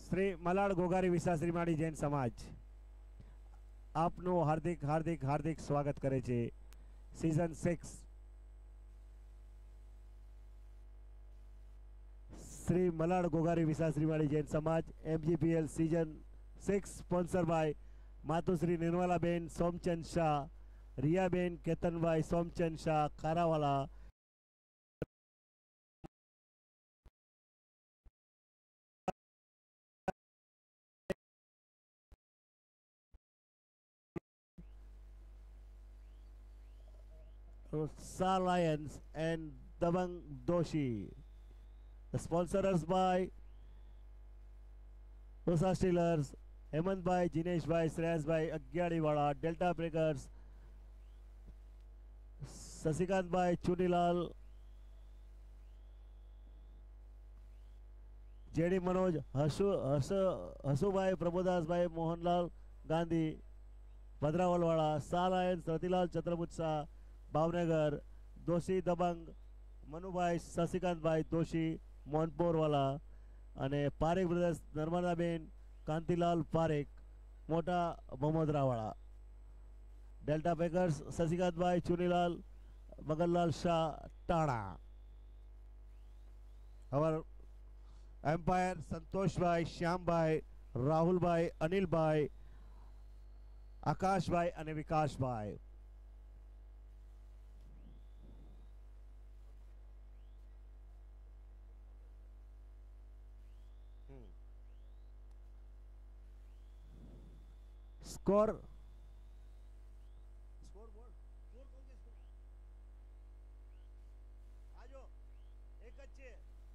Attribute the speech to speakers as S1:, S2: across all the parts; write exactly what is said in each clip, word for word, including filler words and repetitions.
S1: શ્રી મલાડ ગોગારી વિસાશ્રીમાળી જૈન સમાજ આપનું હાર્દિક હાર્દિક હાર્દિક સ્વાગત કરે છે. सीजन सिक्स श्री मलाड गोगारी विसाश्रीमाળી जैन समाज MGPL season six sponsor by Matushri Nirmalaben Somchand Shah, Riyaben Ketanbhai Somchand Shah Kharawala, Sa Lions and Dabang Doshi. The sponsors by Usa Steelers, Hemant Bhai, Jinesh Bhai, Shreyas Bhai, Agyadiwala, Delta Breakers, Sasikant Bhai, Chunilal, J D Manoj, Hasu Hasu Hasu Bhai, Prabhudas Bhai, Mohanlal Gandhi, Bhadrawalwala, Sa Lions, Ratilal Chatrabutsa, Bhavnagar, Doshi Dabang Manubhai Shashikant bhai Doshi Mohanpur वाला अने Parekh brothers Narmadaben Kantilal Parekh Mota Mohammadrawada, delta packers Shashikant भाई चुनीलाल मगनलाल शाह टाणा, और empire संतोष भाई श्याम भाई राहुल भाई अनिल भाई आकाश भाई अने विकास भाई. स्कोर स्कोर बोर्ड स्कोर कौन के स्कोर आजो एक अच्छे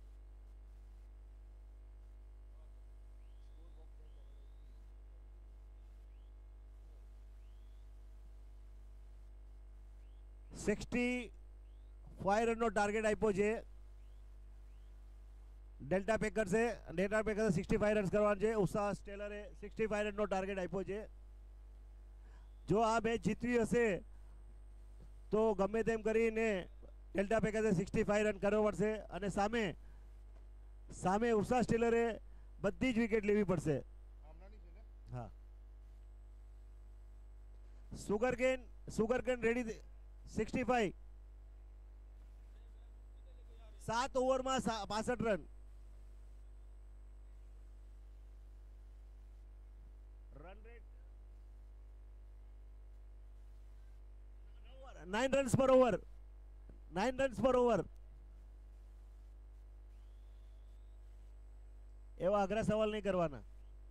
S1: सिक्सटी फाइव रन नो टार्गेट आप्यो छे डेल्टा पेकर से डेल्टा पेकर से सिक्सटी फाइव रन करवाना छे. उषा स्टेलरे सिक्सटी फाइव रन नो टार्गेट आप्यो छे. जो आ मैच जीतवी हशे तो गमे तेम करीने Delta Packer sixty five run करवा पड़शे अने सामे सामे उषा स्टीलरे बधी ज विकेट लेवी पड़शे. हाँ sugar cane sugar cane ready sixty five सात ओवर में पांसठ run run rate nine run per over nine run per over. एवा अघरा सवाल नहीं करवाना.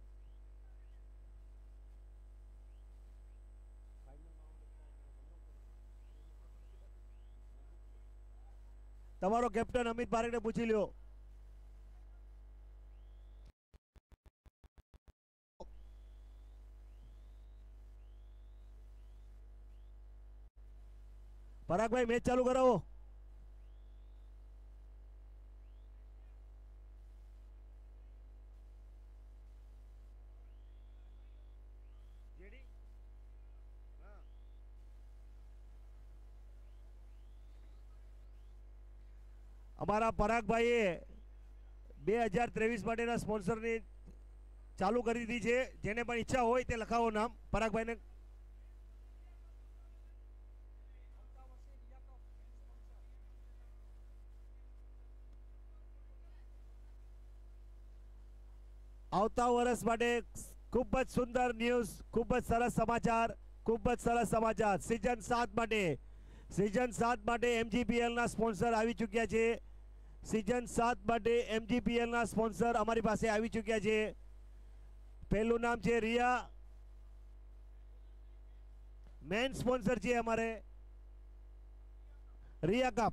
S1: तमारो कैप्टन अमित पारेख ने पूछी लियो. पराग भाई मैच चालू कराओ. अमारा पराग भाई बे हजार तेवीस माटेना स्पॉन्सर ने चालू कर दी है. जेने पण इच्छा होय ते लखावो नाम पराग भाई ने. आवता वर्ष माटे खूब ज सुंदर न्यूज, खूब ज सरस समाचार, खूब ज सरस समाचार. सीजन सात माटे सीजन सात माटे एमजीपीएल ना स्पॉन्सर आवी चुक्या छे. सीजन सात माटे एमजीपीएल ना स्पॉन्सर अमारी पासे आवी चुक्या छे. पहलू नाम छे रिया, मेन स्पॉन्सर छे हमारे रिया कप.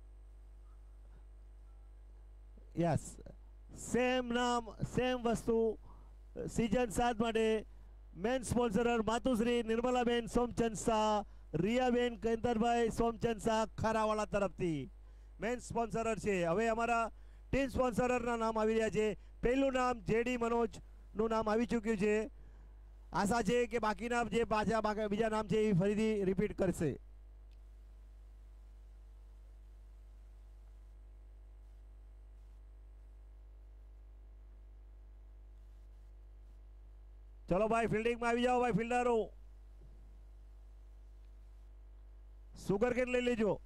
S1: यस सेम नाम सेम वस्तु. सीजन सात माटे मेन स्पॉन्सर मातुश्री निर्मलाबेन सोमचंद शाह, रियाबेन केतनभाई सोमचंद शाह खारावाला तरफथी मेन स्पॉन्सर है. हवे अमारा टीम स्पॉन्सर ना नाम आवी रह्या छे. पहलू नाम जेडी मनोज नु नाम आवी चूक्यु छे. आशा है कि बाकीना जे पाछा बीजा नाम है फरीथी रिपीट करशे. चलो भाई फील्डिंग में आ जाओ भाई फील्डरो सुगर केन ले लीजो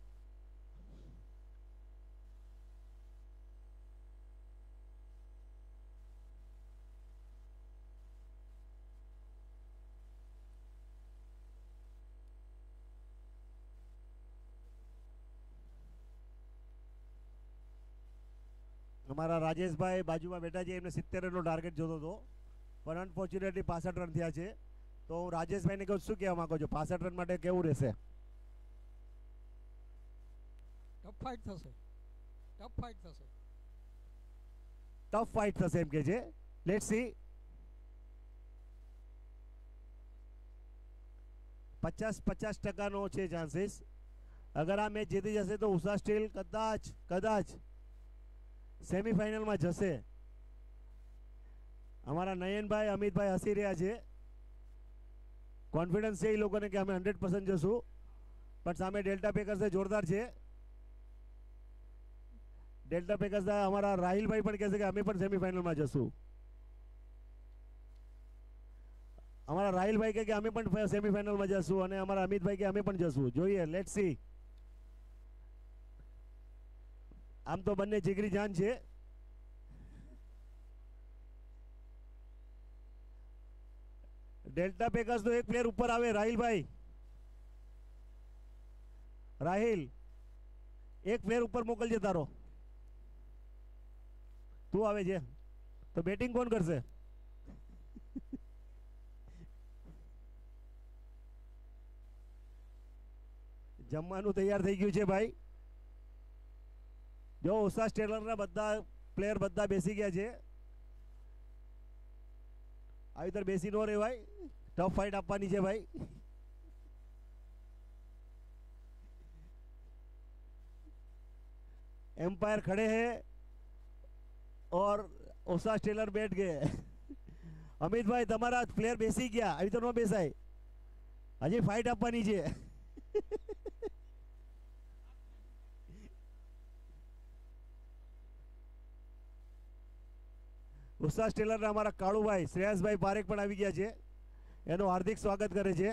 S1: हमारा राजेश भाई बाजू में बैठा है एमने सित्तेर रन टार्गेट जोतो तो पर अनफॉर्च्युनेटली पासठ रन थया छे तो हूँ राजेश भाई ने कहूँ शू कहेवा मांगो छो पासठ रन माटे केवुं रहेशे
S2: टफ फाइट थशे टफ फाइट थशे
S1: टफ फाइट थशे एम के छे लेट्स सी पचास पचास टका नो छे चांसेस अगर आ मैच जीती जशे तो उषा स्टील कदाच कदाच सेमीफाइनल में जशे हमारा नयन भाई अमित भाई हसी रहा है कॉन्फिडेंस है लोगों ने कि हमें हंड्रेड परसेंट जशू बट सामे डेल्टा पेकर्स से जोरदार है डेल्टा पेकर्स हमारा राहिल भाई पण कहे कि हमें पण सेमीफाइनल में जशू हमारा राहिल भाई कहे कि हमें पण सेमीफाइनल में जशू और हमारा अमित भाई के हमें पण जशू जोईए लेट्स सी आम तो बने जिगरी जान छे डेल्टा पेकर्स तो एक प्लेयर ऊपर आवे राहिल भाई राहिल एक प्लेयर ऊपर मोकल तारो तू आवे जे तो बैटिंग कौन करसे जमवानुं तैयार थई गयुं छे भाई जो उषा स्टेलर ना बधा प्लेयर बधा बेसी गया है आ इधर बेसी नो रे भाई टफ फाइट आपवानी है भाई एम्पायर खड़े हैं और उषा स्टेलर बैठ गए अमित भाई तमारा प्लेयर बेसी गया अभी तो नो बेसाय हजी फाइट आपवानी है उषा स्टेलर हमारा काळू भाई श्रेयस भाई पारेख पण आवी गया छे एनो हार्दिक स्वागत करे छे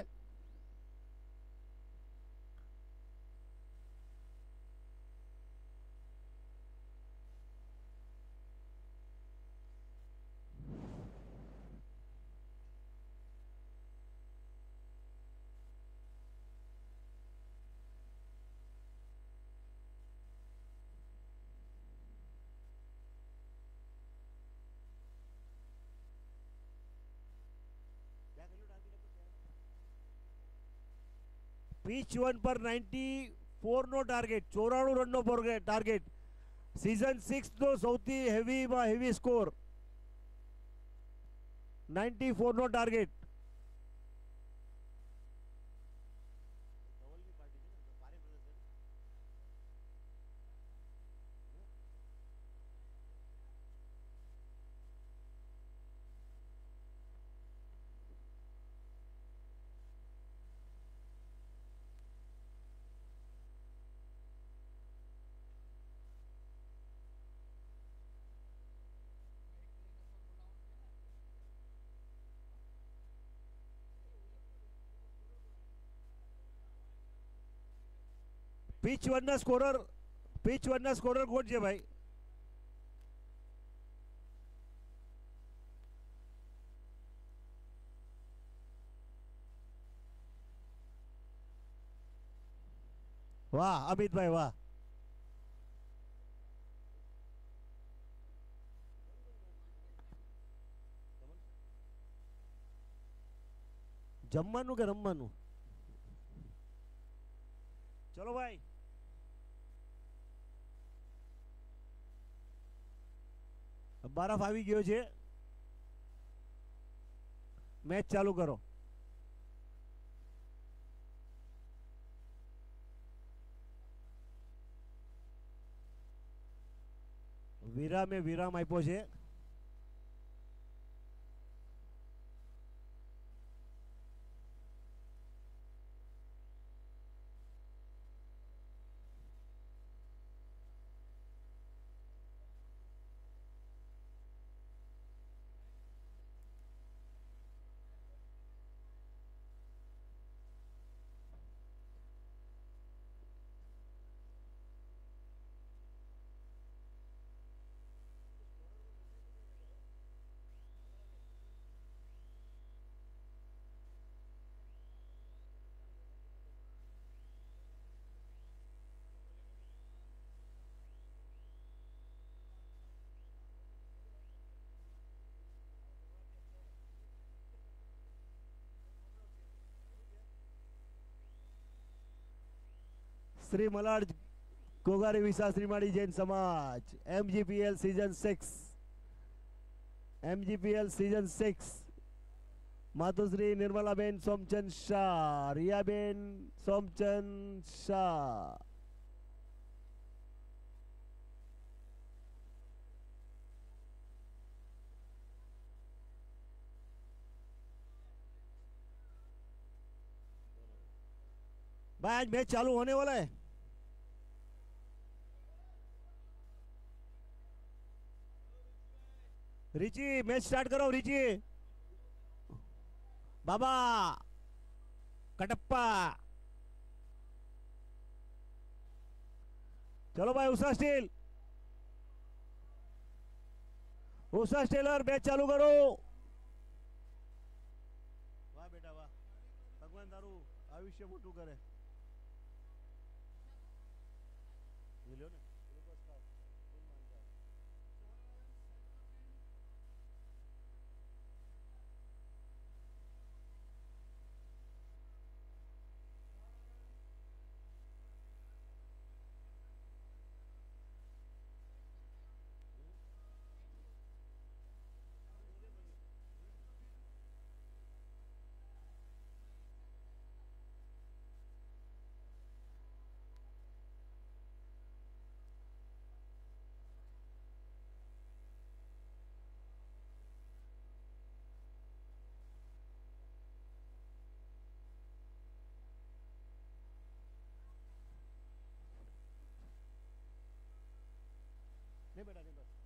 S1: पिच वन पर चौरानवे नो टार्गेट चौराणु रन नो टार्गेट सीजन सिक्स नो सौथी हेवी में हेवी स्कोर चौरानवे नो टार्गेट पिच वन ना स्कोरर पिच वन ना स्कोरर कोण छे भाई वाह अमित भाई वाह जमवानुं के रमवानुं चलो भाई बरफ આવી ગયો છે मैच चालू करो વિરામે વિરામ આપ્યો છે श्री मलाड कोगारी विसा श्रीमाड़ी जैन समाज MGPL season six MGPL season six Matushri Nirmalaben Somchand Shah Riyaben Somchand Shah भाई आज मैच चालू होने वाला है। रिची मैच स्टार्ट करो रिची बाबा कटप्पा चलो भाई Usha steel Usha steeler match चालू करो। वाह बेटा वाह भगवान तारू आयुष्य मोटू करे લ્યો ને ગ્લુકોઝ ખાઓ खून मांगता है। नहीं बेटा नहीं बस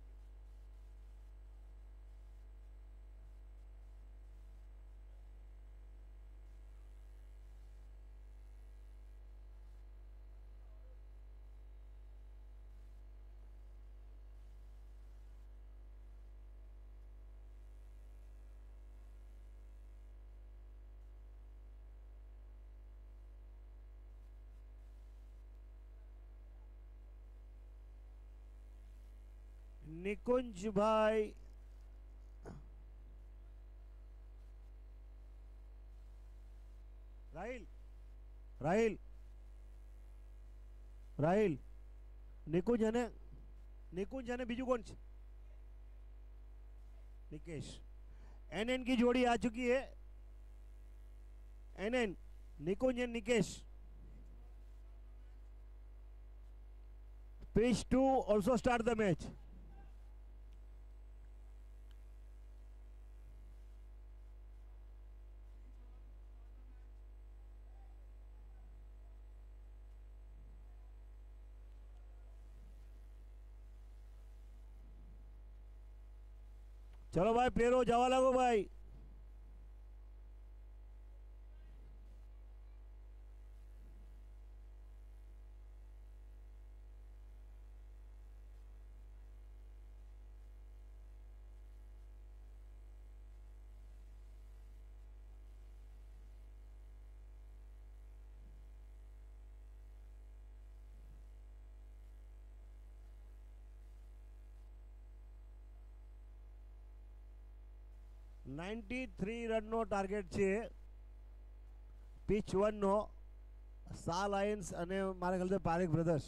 S1: निकुंज भाई राहिल राहिल राहिल निकुंज है निकुंज है बीजू कौन निकेश एनएन की जोड़ी आ चुकी है। NN Nikunj and Nikesh pitch two also start the match। चलो भाई प्लेयरो जावा लगो भाई। नाइन्टी थ्री रन नो टार्गेट છે પિચ વન નો સા લાયન્સ અને મારા ખ્યાલથી પારેખ બ્રધર્સ।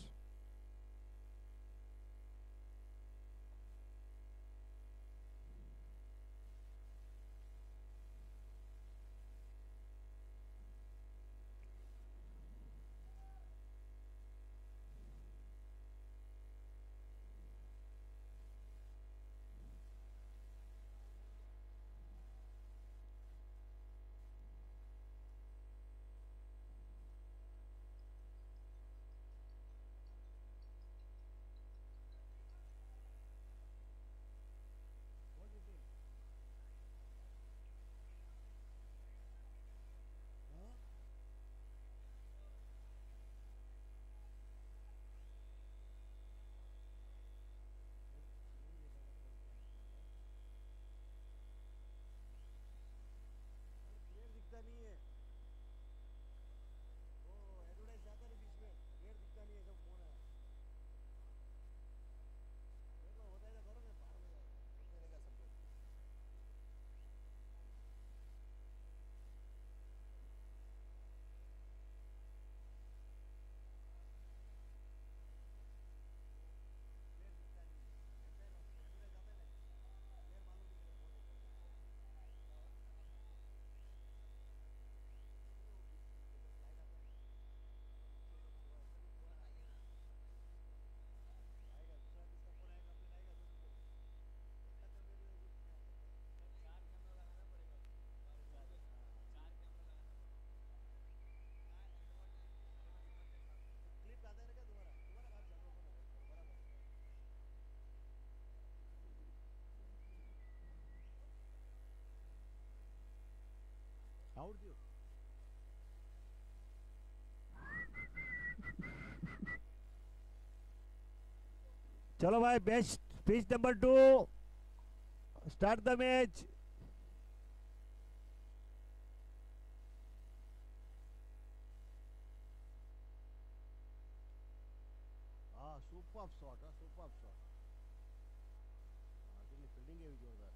S1: आउट दियो चलो भाई best pitch number two start the match हाँ सुपर शॉट हाँ सुपर शॉट हार्दिक ने फील्डिंग है जोरदार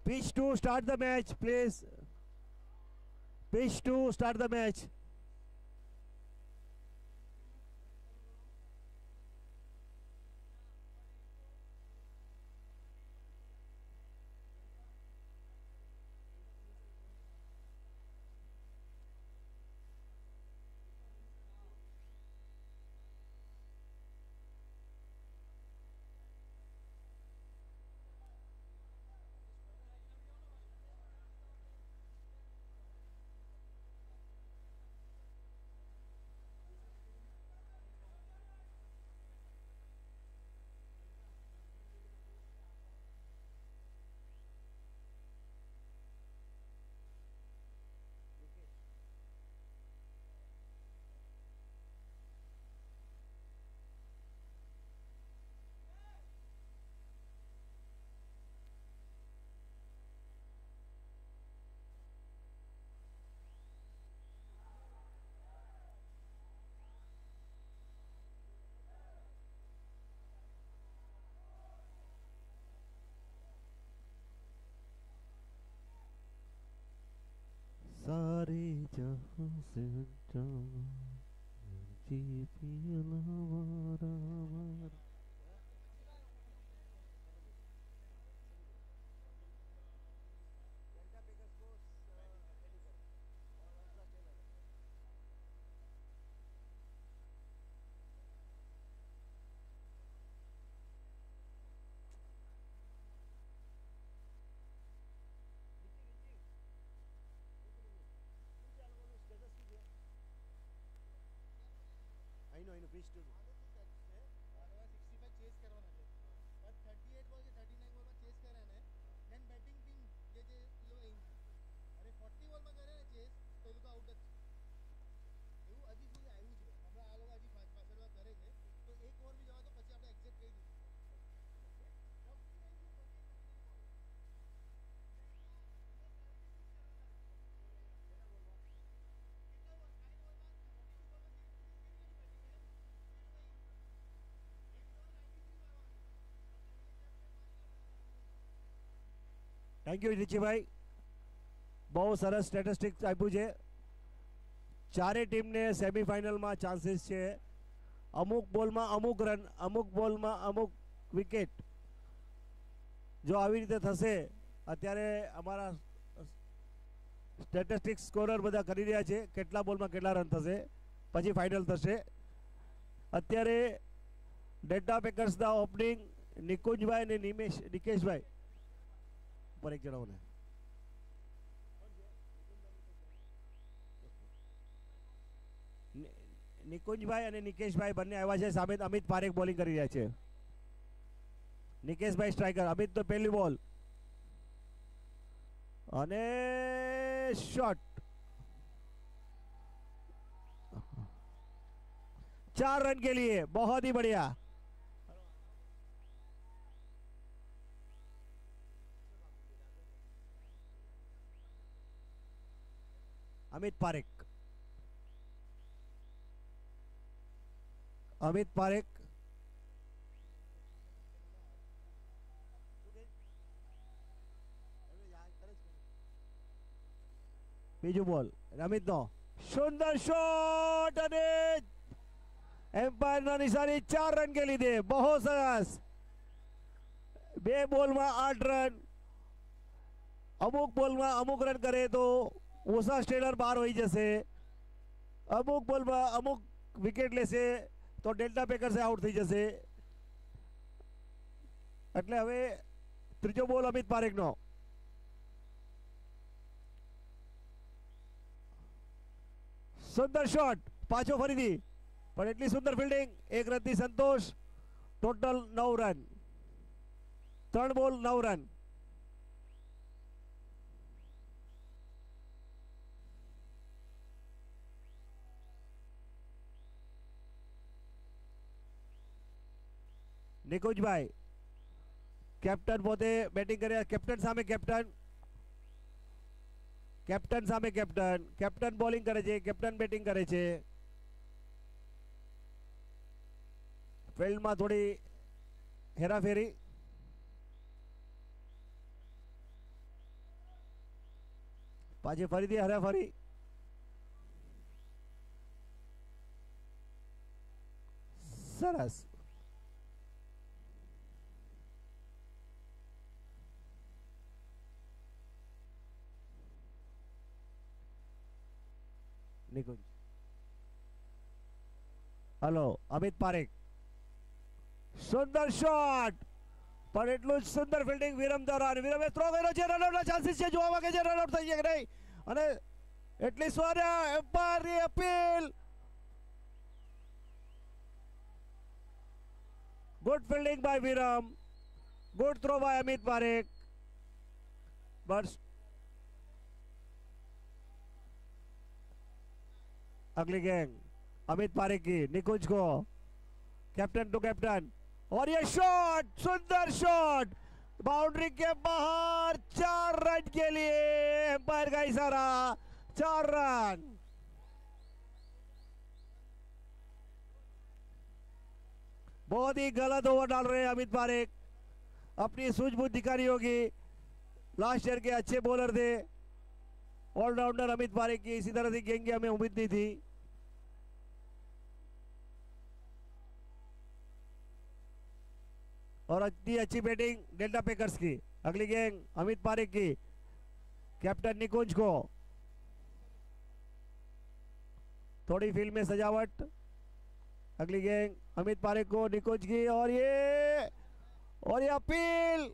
S1: Pitch to start the match, please. Pitch to start the match. सारे जहां से जी पिया वारा वारा। I know, I know, pitch to. Thank you રીચીભાઈ, બહુ સરસ સ્ટેટિસ્ટિક્સ આપ્યું છે. ચારેય ટીમને સેમિફાઇનલમાં ચાન્સીસ છે. અમુક બોલમાં અમુક રન, અમુક બોલમાં અમુક વિકેટ. જો આવી રીતે થશે, અત્યારે અમારા સ્ટેટિસ્ટિક્સ સ્કોરર બધા કરી રહ્યા છે કેટલા બોલમાં કેટલા રન થશે, પછી ફાઇનલ થશે. અત્યારે ડેલ્ટા પેકર્સના ઓપનિંગ નિકુંજભાઈ અને નિમેશ નિકેશભાઈ ઉપર એક જણાવોને. નિકુંજભાઈ અને નિકેશભાઈ બંને આવ્યા છે. સામે અમિત પારેખ બોલિંગ કરી રહ્યા છે. નિકેશભાઈ સ્ટ્રાઇકર, અમિત તો પહેલી બોલ અને શોટ. चार रन के लिए बहुत ही बढ़िया. अमित पारेख, अमित पारेख बीजू बॉल अमित नो सुंदर शॉट અને एम्पायर ना निशानी चार रन के લીધે. बहुत સરસ. બે બોલમાં આઠ રન. અમુક બોલમાં અમુક રન કરે તો ઓસા સ્ટેલર બહાર હોઈ જશે. અમુક બોલમાં અમુક વિકેટ લેશે તો ડેલ્ટા પેકર્સ આઉટ થઈ જશે. એટલે હવે ત્રીજો બોલ અમિત પારેખનો. સુંદર શોટ, પાછો ફરીથી પણ એટલી સુંદર ફિલ્ડિંગ. એક રનથી સંતોષ. ટોટલ નવ રન, ત્રણ બોલ નવ રન. નિકુંજભાઈ કેપ્ટન પોતે બેટિંગ કર્યા. કેપ્ટન સામે કેપ્ટન, કેપ્ટન સામે કેપ્ટન. કેપ્ટન બોલિંગ કરે છે, કેપ્ટન બેટિંગ કરે છે. ફિલ્ડમાં થોડી હેરાફેરી. પાછી ફરીથી હરાફરી. સરસ. નિકુંજ. હલો અમિત પારેખ. સુંદર શોટ પણ એટલું જ સુંદર ફિલ્ડિંગ વિરમ દ્વારા. અને વિરમે થ્રો કર્યો છે. રનઆઉટના ચાન્સીસ છે. જોવા માંગે છે રનઆઉટ થઈ છે કે નહીં. અને એટલી સ્વાર્ય એમ્પાયરની અપીલ. Good fielding by Viram. Good throw by Amit Parekh. બસ अगली गैंग अमित पारेख की. निकुंज को कैप्टन टू कैप्टन. और ये शॉट सुंदर शॉट बाउंड्री के बाहर. चार रन के लिए एम्पायर का इशारा. चार रन. बहुत ही गलत ओवर डाल रहे हैं अमित पारेख. अपनी सूझबूझ दिखानी होगी. लास्ट ईयर के अच्छे बॉलर थे ऑलराउंडर अमित पारेख की. इसी तरह से गेंद की हमें उम्मीद नहीं थी. और इतनी अच्छी बैटिंग डेल्टा पैकर्स की. अगली गेंद अमित पारेख की. कैप्टन निकुंज को थोड़ी फील्ड में सजावट. अगली गेंद अमित पारेख को. निकुंज की. और ये और ये appeal.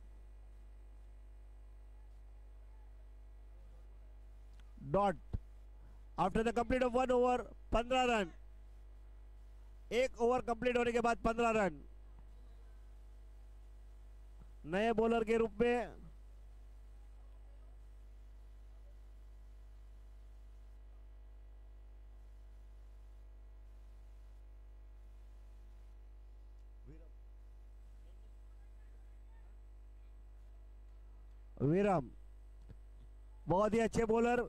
S1: Dot after the complete of one over. पंद्रह रन. एक ओवर कंप्लीट होने के बाद पंद्रह रन. नए बॉलर के रूप में विरम बहुत ही अच्छे बॉलर.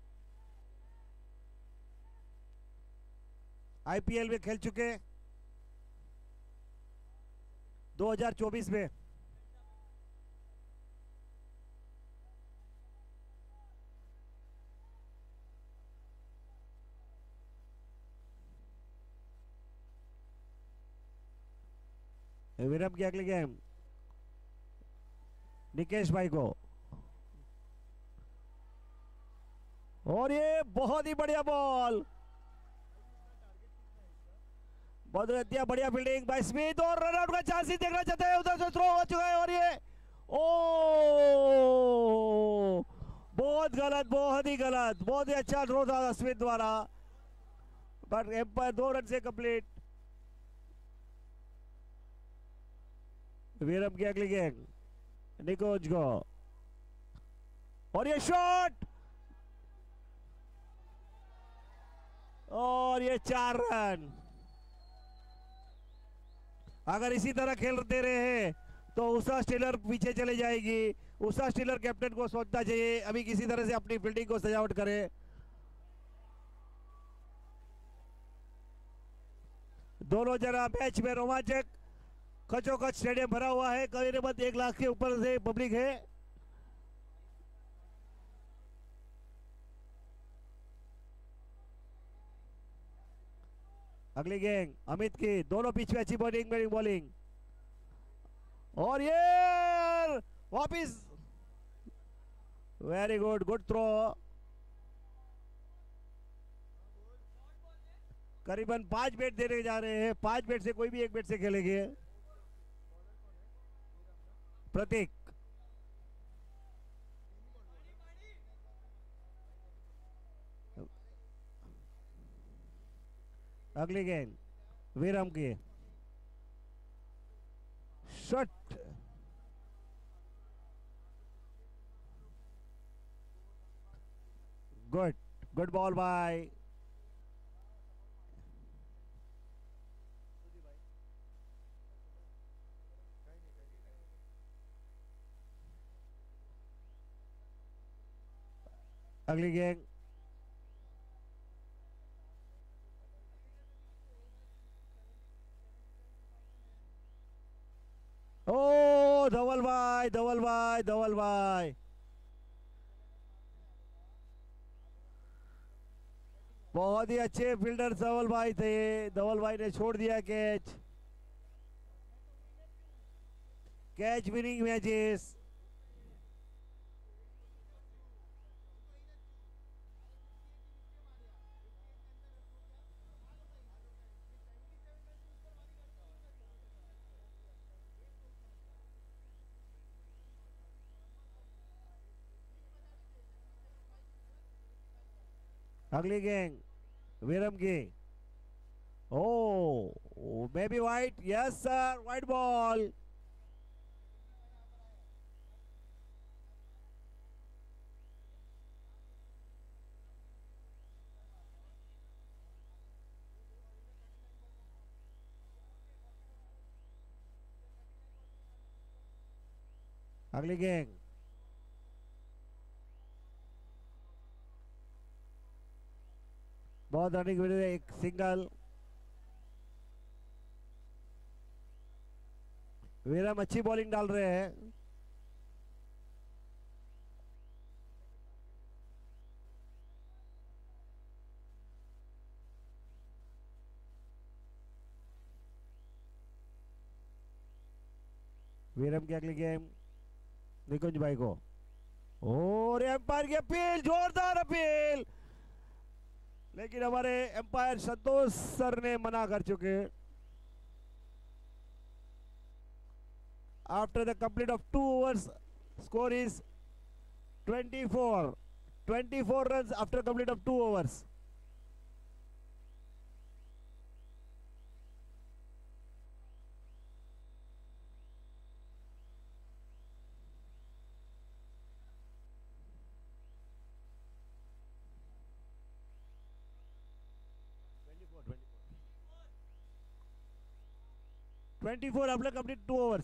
S1: आईपीएल में खेल चुके दो हज़ार चौबीस में. विरम की अगली गेम निकेश भाई को. और ये बहुत ही बढ़िया बॉल. बहुत बढ़िया बढ़िया फील्डिंग बाय स्मिथ. और रनआउट का चांस ही देखना चाहते हैं. उधर से थ्रो हो चुका है. और ये ओ बहुत गलत. बहुत ही गलत. बहुत ही अच्छा थ्रो था स्मिथ द्वारा. बट एम्पायर दो रन से कंप्लीट. विरम की अगली गेंद निकुंज को. और ये शॉट. और ये चार रन. अगर इसी तरह खेलते रहे तो उषा स्टीलर पीछे चले जाएगी. उषा स्टीलर कैप्टन को सोचना चाहिए अभी किसी तरह से अपनी फील्डिंग को सजावट करे. दोनों जना मैच में रोमांचक. खचोखच स्टेडियम भरा हुआ है. करीबन एक लाख के ऊपर से पब्लिक है. अगली गेंद अमित की. दोनों पिच में अच्छी बॉलिंग बैटिंग बॉलिंग. और ये वापिस. Very good. Good throw. करीबन पांच बैट देने जा रहे हैं. पांच बैट से कोई भी एक बैट से खेलेंगे. प्रतीक. अगली गेंद विरम की. Shot. Good. Good ball by अगली गेंद ओ धवल भाई. धवल भाई. धवल भाई बहुत ही अच्छे फील्डर धवल भाई थे, धवल भाई ने छोड़ दिया कैच। Catch winning matches. अगली गेंद विरम की। Oh maybe wide, yes sir, wide ball. अगली गेंद बहुत रनिंग विकेट, एक सिंगल। विरम अच्छी बॉलिंग डाल रहे हैं। विरम की अगली गेम निकुंज भाई को। और एम्पायर की अपील, जोरदार अपील, लेकिन हमारे एम्पायर संतोष सर ने मना कर चुके। After the complete of two overs score is twenty four twenty four run after complete of two overs. Twenty four after complete two overs.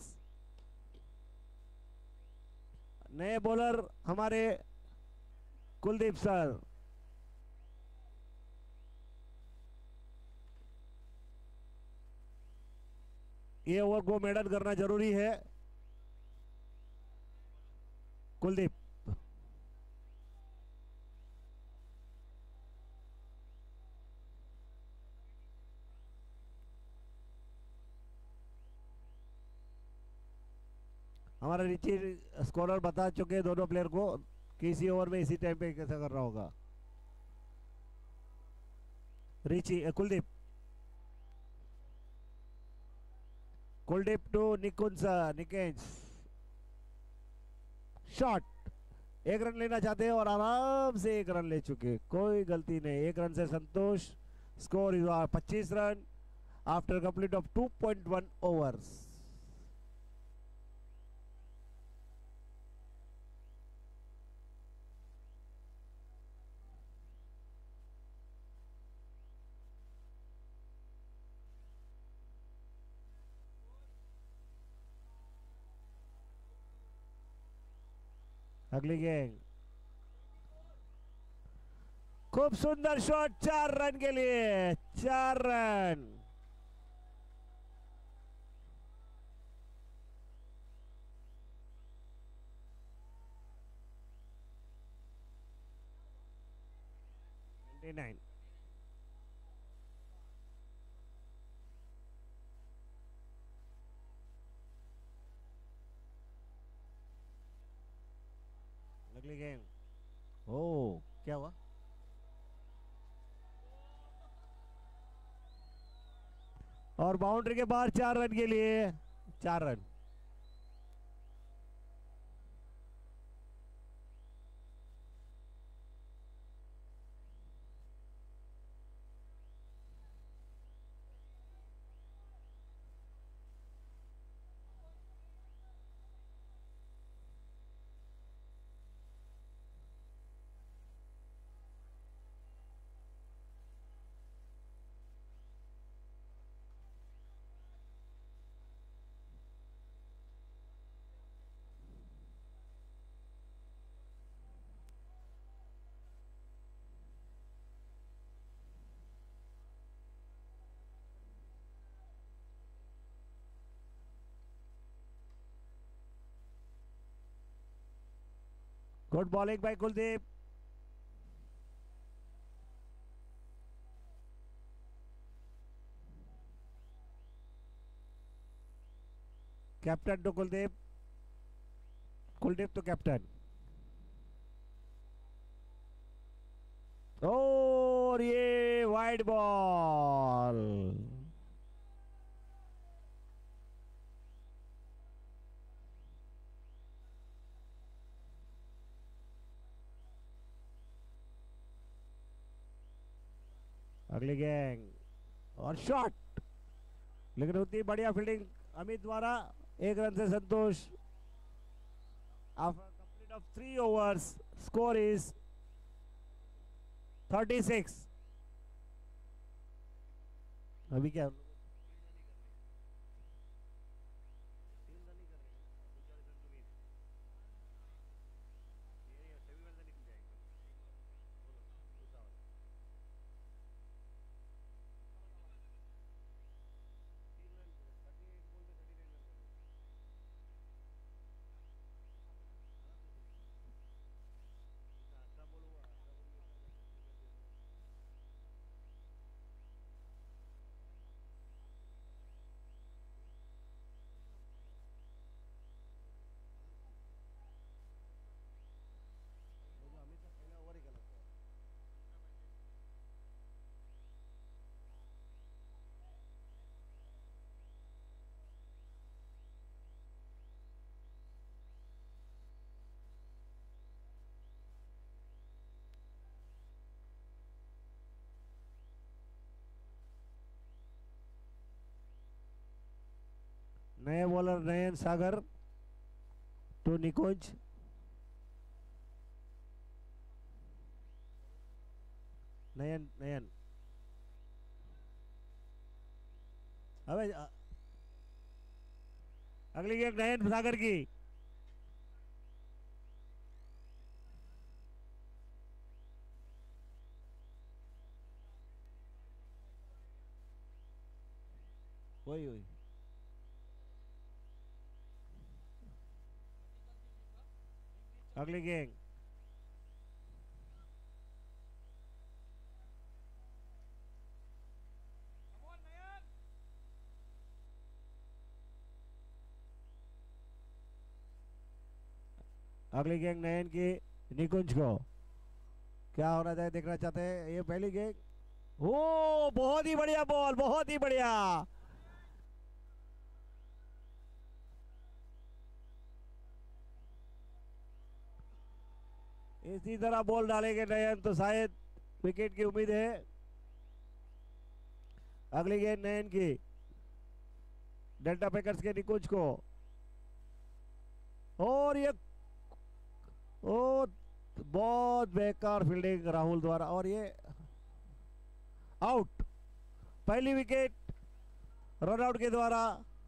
S1: नए बॉलर हमारे कुलदीप सर। ये ओवर को मेडल करना जरूरी है। कुलदीप हमारा रिची स्कोरर बता चुके दोनों प्लेयर को कि इसी ओवर में इसी टाइम पे कैसा करना होगा। Richie Kuldeep Kuldeep to Nikunj Nikunj. Shot, एक रन लेना चाहते हैं और आराम से एक रन ले चुके, कोई गलती नहीं। एक रन से संतोष। स्कोर इज पच्चीस run after complete of two point one overs. अगली गेंद, खूब सुंदर शॉट, चार रन के लिए, चार रन। नाइन अगली गेम। ओ क्या हुआ? और बाउंड्री के बाहर चार रन के लिए, चार run. Good bowling by Kuldeep. Captain तो कुलदीप, कुलदीप तो कैप्टन। और ये वाइड बॉल, अगली गेंद और शॉट, लेकिन उतनी बढ़िया फील्डिंग अमित द्वारा। एक रन से संतोष। After complete of three overs score is thirty six. अभी क्या नए बॉलर नयन सागर टू निकुंज। नयन नयन अबे अगली गेंद नयन सागर की। वही वही अगली गेंद अगली गेंद नयन की निकुंज को। क्या होना चाहिए देखना चाहते हैं। ये पहली गेंद, ओ बहुत ही बढ़िया बॉल, बहुत ही बढ़िया। इसी तरह बॉल डालेंगे नयन तो शायद विकेट की उम्मीद है। अगली गेंद नयन की डेल्टा पैकर्स के निकुंज को, और ये ओ बहुत बेकार फील्डिंग राहुल द्वारा, और ये आउट। पहली विकेट रन आउट के द्वारा।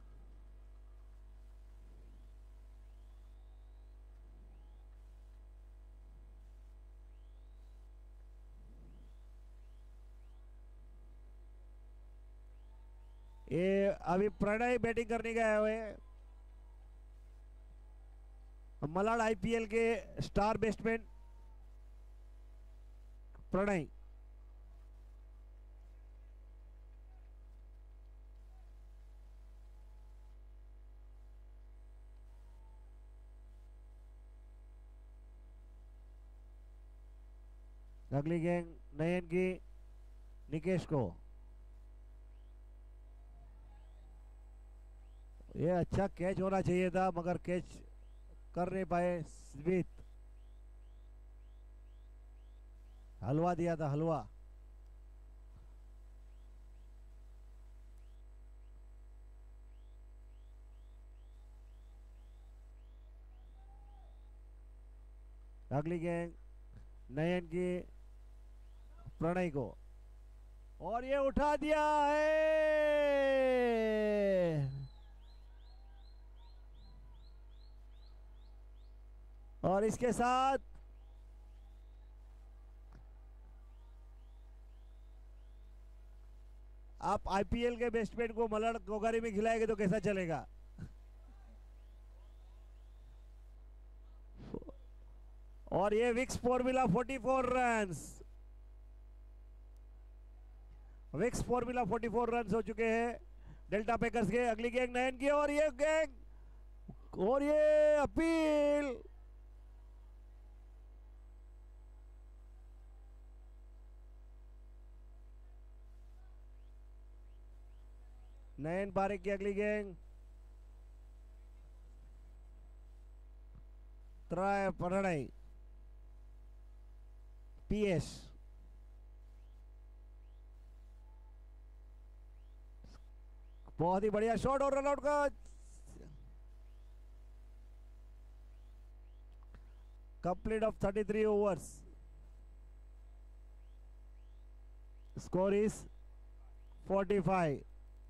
S1: ये अभी प्रणय बैटिंग करने गए हुए, मलाड आईपीएल के स्टार बैट्समैन प्रणय। अगली गेंद नयन की निकेश को। ये अच्छा कैच होना चाहिए था मगर कैच कर नहीं पाए स्मिथ। हलवा दिया था, हलवा। अगली गेंद नयन की प्रणय को, और ये उठा दिया है। और इसके साथ आप आईपीएल के बैट्समैन को मलड़ गोगारी में खिलाएंगे तो कैसा चलेगा। और ये विक्स फॉर्मूला चौवालीस रन्स, विक्स फॉर्मूला चौवालीस रन्स हो चुके हैं डेल्टा पैकर्स के। अगली गेंद नयन की, और ये गेंद और ये अपील नयन पारेख की अगली गेंद ट्राई प्रणय पीएस बहुत ही बढ़िया शॉट और रनआउट का complete of thirty three overs score is forty five.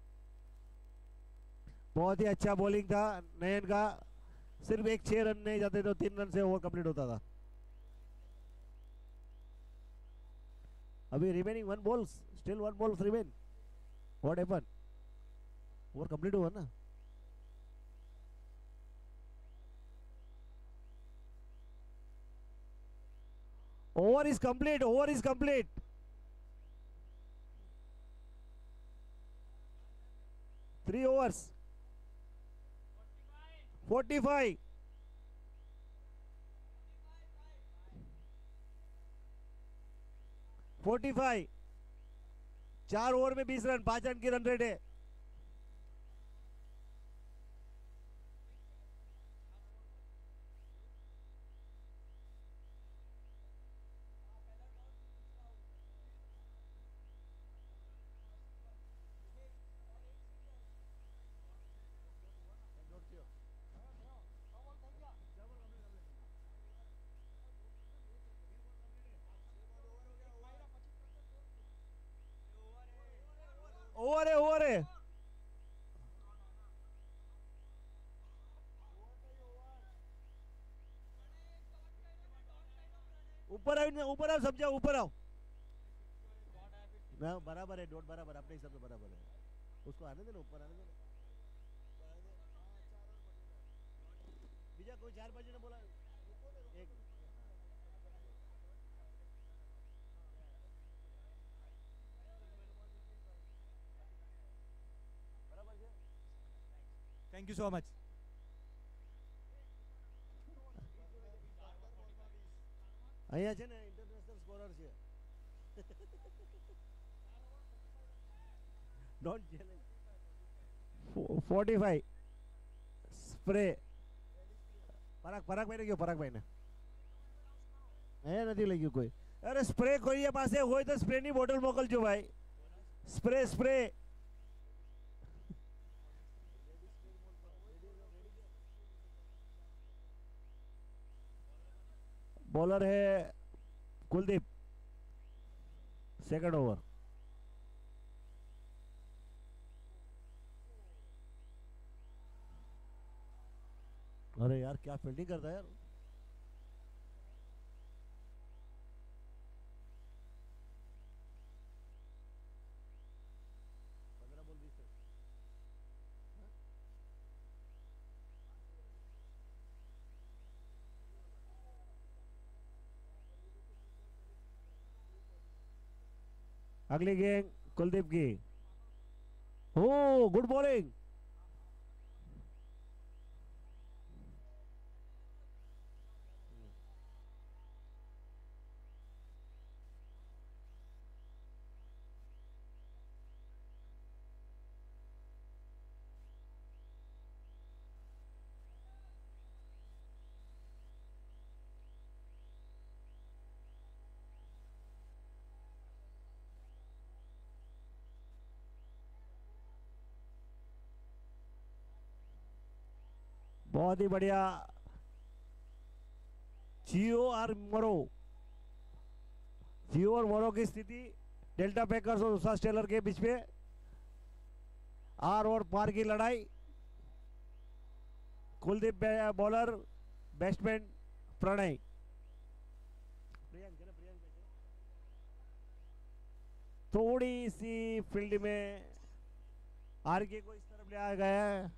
S1: बहुत ही अच्छा बॉलिंग था नयन का, सिर्फ एक छह रन नहीं जाते तो तीन रन से ओवर कंप्लीट होता था। अभी remaining one balls, still one balls remain, what happen? Over complete हुआ ना? Over is complete, over is complete. Three overs forty five. Forty five, चार ओवर में बीस रन, पांच रन की रन रेट है। ओवर है, ओवर है। ऊपर आओ, ऊपर आओ, समझाओ, ऊपर आओ ना। बराबर है, डॉट बराबर, अपने हिसाब से बराबर है। उसको आने दे ना, ऊपर आने दे। बीजा कोई चार बजे ने बोला एक
S3: थैंक यू सो मच।
S1: અહીંયા છે ને ઇન્ટરનેશનલ સ્કોરર છે, ડોન્ટ ચેલેન્જ। फोर्टी फाइव સ્પ્રે પરાગ પરાગ ભાઈને ગયો, પરાગ ભાઈને એ નથી લઈ ગયું કોઈ। અરે સ્પ્રે કોઈ પાસે હોય તો સ્પ્રેની બોટલ મોકલજો ભાઈ, સ્પ્રે સ્પ્રે। बॉलर है कुलदीप, सेकंड ओवर। अरे यार क्या फील्डिंग करता है यार। अगली गेंद कुलदीप की। Oh good bowling. बहुत ही बढ़िया। जियो और मोरो, जियो और मोरो की स्थिति डेल्टा पैकर्स और उषा स्टेलर के बीच में आर और पार की लड़ाई। Kuldeep bowler, batsman Pranay. थोड़ी सी फील्ड में आर के को इस तरफ ले आया गया है,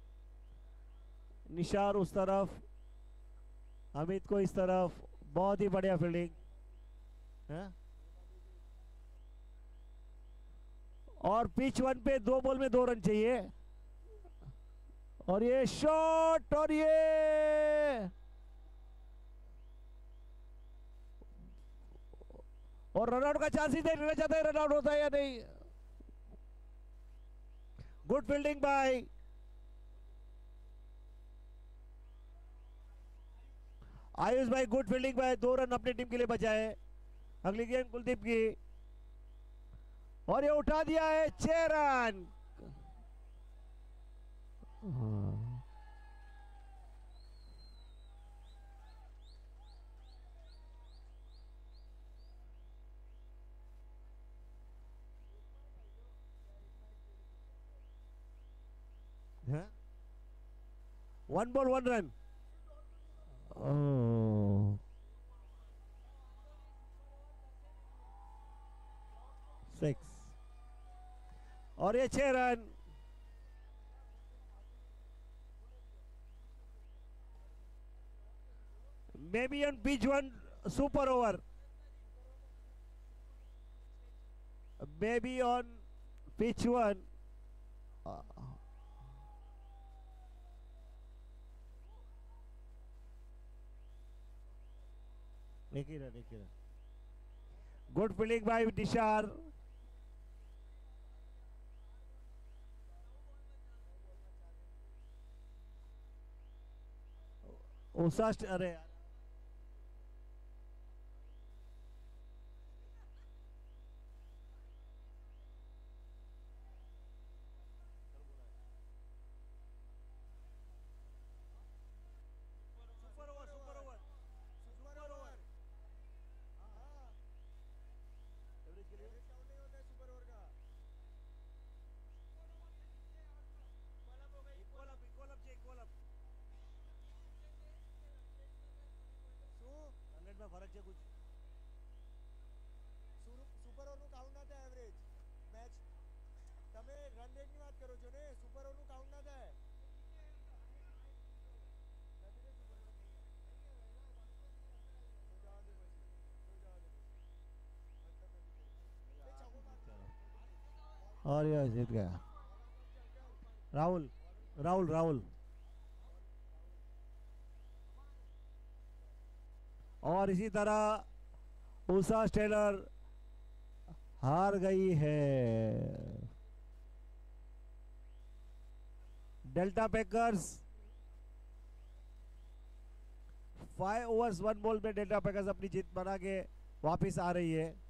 S1: निशार उस तरफ, अमित को इस तरफ। बहुत ही बढ़िया फील्डिंग है। और पिच वन पे दो बॉल में दो रन चाहिए और ये शॉट और ये और रनआउट का चांस ही देखना चाहते हैं, रनआउट होता है या नहीं। गुड फील्डिंग बाय आयुष भाई, गुड फील्डिंग बाय, दो रन अपनी टीम के लिए बचाए। अगली गेंद कुलदीप की और ये उठा दिया है, छह run. One ball one run. Oh. Six. और ये छह रन। Maybe on pitch one super over. Maybe on pitch one. Uh, एक ही रन, एक ही run. Good fielding by Nishar. Usha, अरे यार ફરક છે कुछ
S3: સુપર ઓવરનું કાઉન્ટ ના થાય એવરેજ મેચ તમે રન રેટની વાત કરો છો ને સુપર ઓવરનું કાઉન્ટ ના થાય
S1: और यह जीत गया राहुल राहुल राहुल और इसी तरह उषा स्टेलर हार गई है। Delta Packers five overs one ball में डेल्टा पैकर्स अपनी जीत बना के वापस आ रही है।